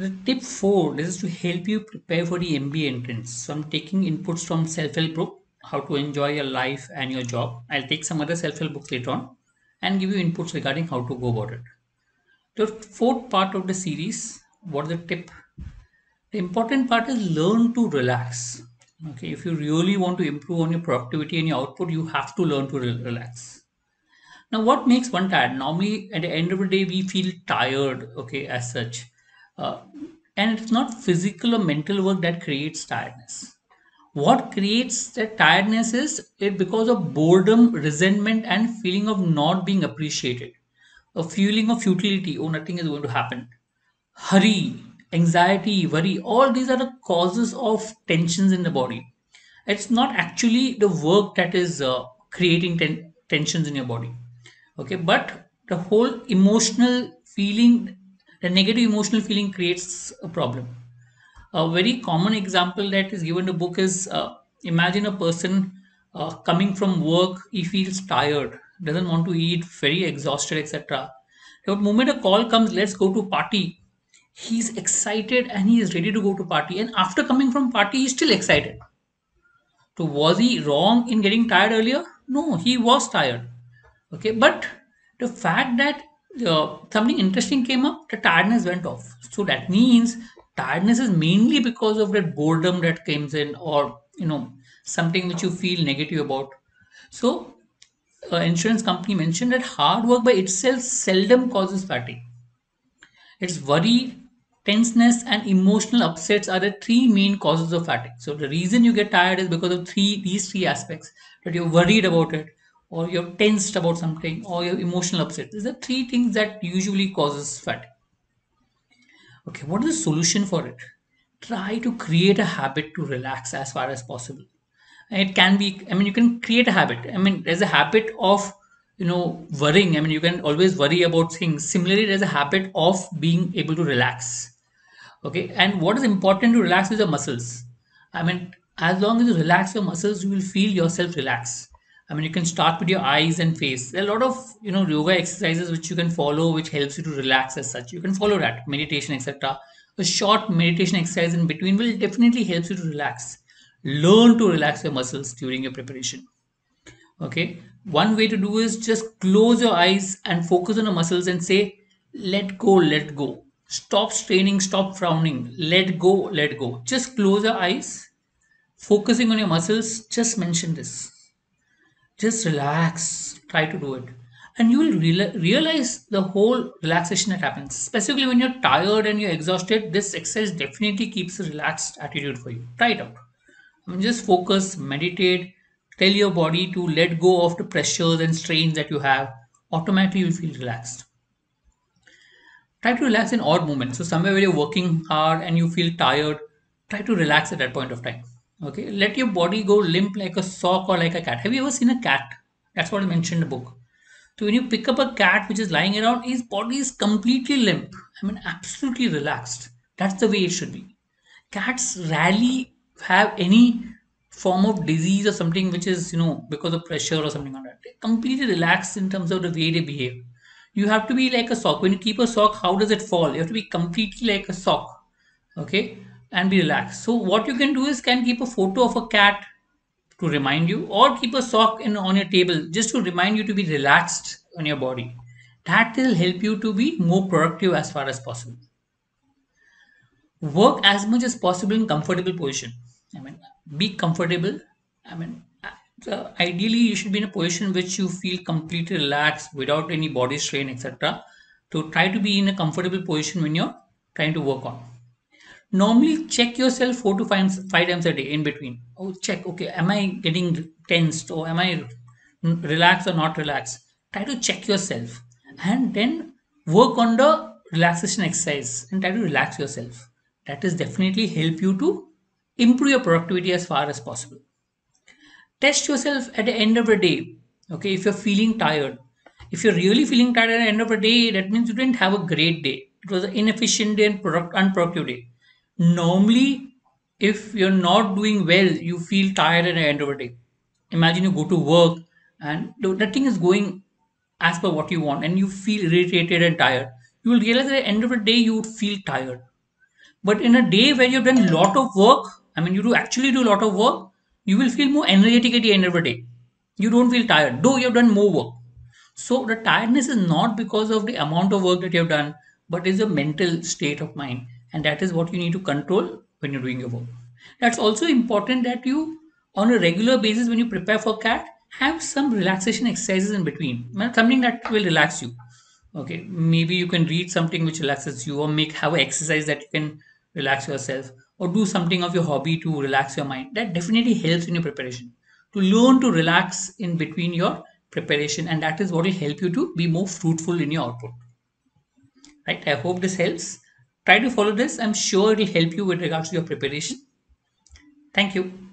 Tip 4, this is to help you prepare for the MBA entrance. So I'm taking inputs from self-help book, how to enjoy your life and your job. I'll take some other self-help books later on and give you inputs regarding how to go about it. The fourth part of the series, what is the tip? The important part is learn to relax. Okay, if you really want to improve on your productivity and your output, you have to learn to relax. Now, what makes one tired? Normally, at the end of the day, we feel tired, okay, as such. Uh, and it's not physical or mental work that creates tiredness. What creates that tiredness is it because of boredom, resentment, and feeling of not being appreciated. A feeling of futility, oh, nothing is going to happen. Hurry, anxiety, worry, all these are the causes of tensions in the body. It's not actually the work that is creating tensions in your body, okay, but the whole emotional feeling, the negative emotional feeling creates a problem. A very common example that is given in the book is imagine a person coming from work, he feels tired, doesn't want to eat, very exhausted, etc. The moment a call comes, let's go to party, he's excited and he is ready to go to party, and after coming from party he's still excited. So was he wrong in getting tired earlier? No, he was tired. Okay, but the fact that something interesting came up, the tiredness went off. So that means tiredness is mainly because of that boredom that comes in, or something which you feel negative about. So, insurance company mentioned that hard work by itself seldom causes fatigue. It's worry, tenseness, and emotional upsets are the three main causes of fatigue. So the reason you get tired is because of these three aspects, that you're worried about it, or you're tensed about something, or you're emotional upset. These are three things that usually causes fatigue. Okay, what is the solution for it? Try to create a habit to relax as far as possible. And it can be, I mean, you can create a habit. I mean, there's a habit of, worrying. I mean, you can always worry about things. Similarly, there's a habit of being able to relax. Okay, and what is important to relax is your muscles. I mean, as long as you relax your muscles, you will feel yourself relax. I mean, you can start with your eyes and face. There are a lot of yoga exercises which you can follow, which helps you to relax as such. You can follow that meditation, etc. A short meditation exercise in between will definitely help you to relax. Learn to relax your muscles during your preparation. Okay, one way to do is just close your eyes and focus on the muscles and say, let go, let go. Stop straining, stop frowning. Let go, let go. Just close your eyes, focusing on your muscles. Just mention this. Just relax. Try to do it. And you will realize the whole relaxation that happens. Specifically when you're tired and you're exhausted, this exercise definitely keeps a relaxed attitude for you. Try it out. I mean, just focus, meditate, tell your body to let go of the pressures and strains that you have. Automatically, you'll feel relaxed. Try to relax in odd moments. So, somewhere where you're working hard and you feel tired, try to relax at that point of time. Okay, let your body go limp like a sock or like a cat. Have you ever seen a cat? That's what I mentioned in the book. So, when you pick up a cat which is lying around, his body is completely limp. I mean, absolutely relaxed. That's the way it should be. Cats rarely have any form of disease or something which is because of pressure or something like that. They're completely relaxed in terms of the way they behave. You have to be like a sock. When you keep a sock, how does it fall? You have to be completely like a sock, okay, and be relaxed. So what you can do is can keep a photo of a cat to remind you, or keep a sock in on your table just to remind you to be relaxed on your body. That will help you to be more productive as far as possible. Work as much as possible in comfortable position. I mean, be comfortable. I mean, ideally you should be in a position which you feel completely relaxed without any body strain, etc. To try to be in a comfortable position when you're trying to work on. Normally check yourself 4 to 5 times a day in between. Oh, check, okay, am I getting tensed, or am I relaxed or not relaxed? Try to check yourself and then work on the relaxation exercise and try to relax yourself. That is definitely help you to improve your productivity as far as possible. Test yourself at the end of the day. Okay, if you're feeling tired, if you're really feeling tired at the end of the day, that means you didn't have a great day. It was an inefficient day and unproductive day. Normally, if you're not doing well, you feel tired at the end of the day. Imagine you go to work and nothing is going as per what you want, and you feel irritated and tired. You will realize at the end of the day you would feel tired. But in a day where you've done a lot of work, I mean, you do actually do a lot of work, you will feel more energetic at the end of the day. You don't feel tired, though you've done more work. So the tiredness is not because of the amount of work that you've done, but is a mental state of mind. And that is what you need to control when you're doing your work. That's also important that you, on a regular basis, when you prepare for CAT, have some relaxation exercises in between. Something that will relax you. Okay, maybe you can read something which relaxes you, or make have an exercise that you can relax yourself, or do something of your hobby to relax your mind. That definitely helps in your preparation. To learn to relax in between your preparation, and that is what will help you to be more fruitful in your output. Right? I hope this helps. Try to follow this. I'm sure it will help you with regards to your preparation. Thank you.